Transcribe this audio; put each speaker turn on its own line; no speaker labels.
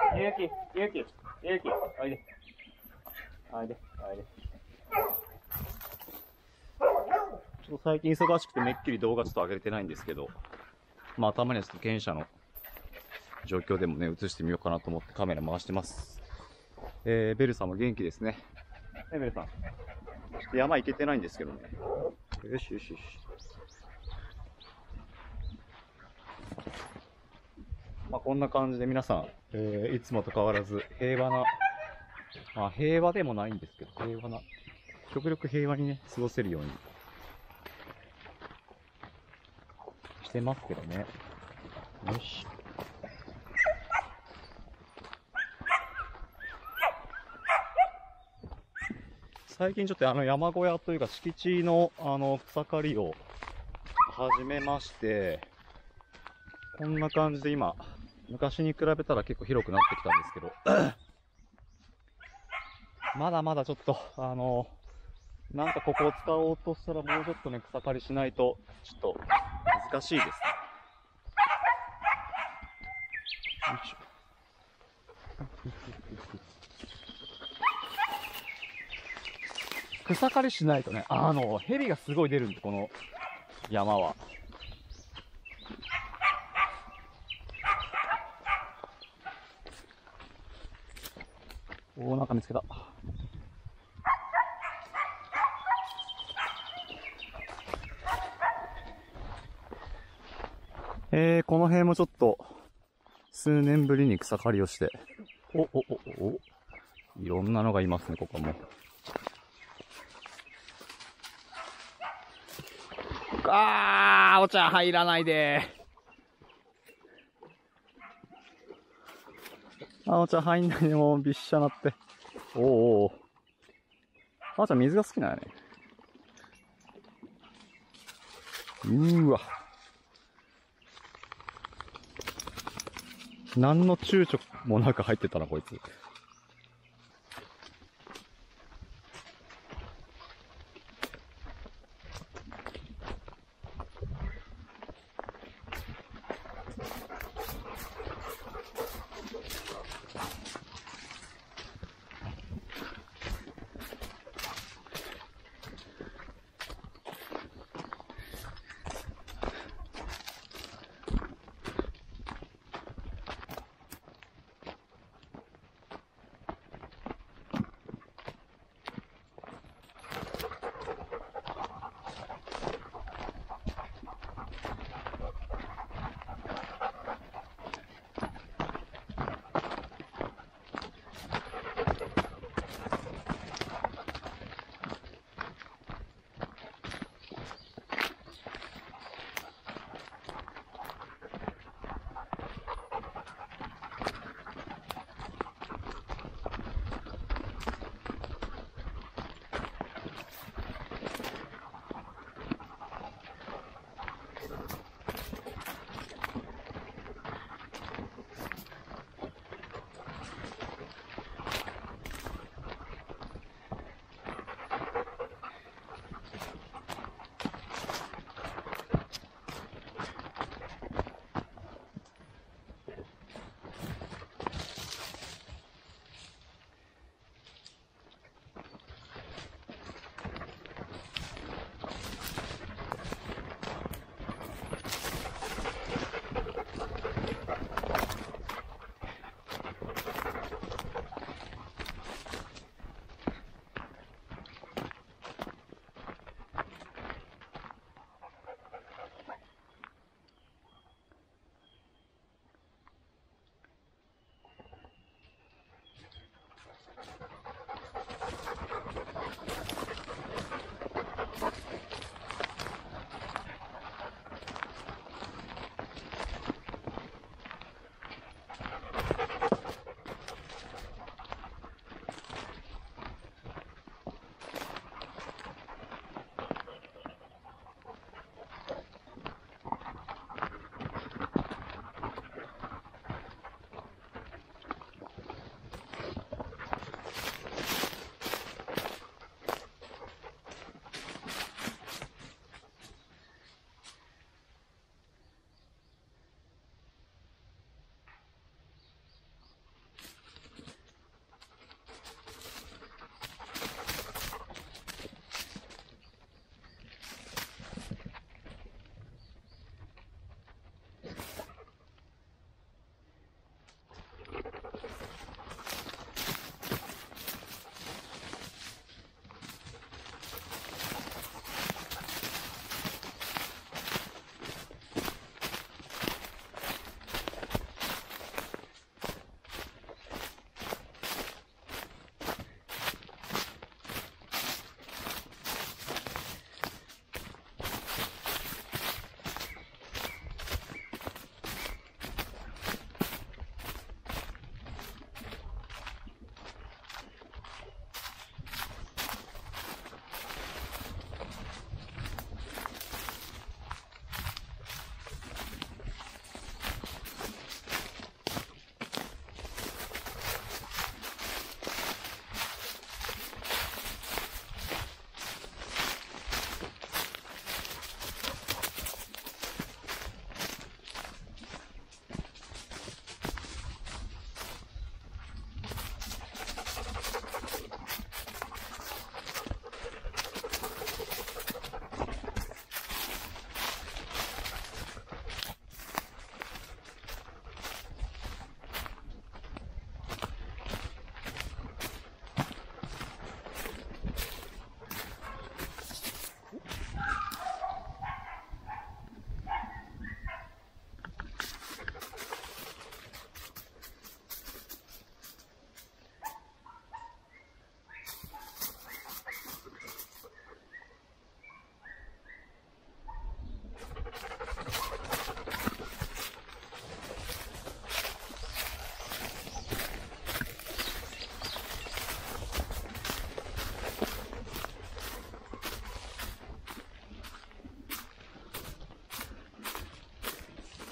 ゆうき、ゆうき、ゆうき、おいで。おいで、おいで。ちょっと最近忙しくてめっきり動画ちょっと上げれてないんですけど、まあたまにはちょっと犬舎の状況でもね、映してみようかなと思ってカメラ回してます。ベルさんも元気ですね。ベルさん。ちょっと山行けてないんですけどね。よしよしよし。まあこんな感じで皆さん、いつもと変わらず平和な、まあ平和でもないんですけど、平和な、極力平和にね、過ごせるようにしてますけどね。よし。最近ちょっと山小屋というか敷地の草刈りを始めまして、こんな感じで今、昔に比べたら結構広くなってきたんですけど、まだまだちょっと、なんかここを使おうとしたらもうちょっとね、草刈りしないと、ちょっと難しいですね。よいしょ。草刈りしないとね、蛇がすごい出るんで、この山は。おー、なんか見つけた。この辺もちょっと、数年ぶりに草刈りをして、いろんなのがいますね、ここも。お茶入らないで。お茶入んないで、もうびっしゃなって。ちゃん水が好きなんやね。わ。何の躊躇もなく入ってたな、こいつ。